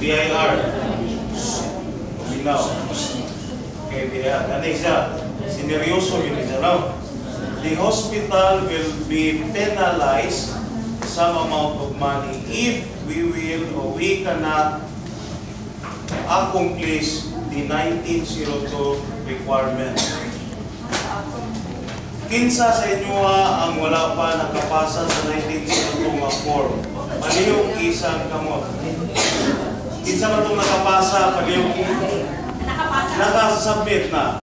BIR. Minaw. Okay, BIR. Ano siya? Sineryoso yun siya, no? The hospital will be penalized some amount of money if we will or we cannot accomplish the 1902 requirement. Kinsa sa inyo ang wala pa nakapasa sa 1902 nga form? Palihog isang kamot. Kinsa man itong nakapasa, palihog nakasubmit na.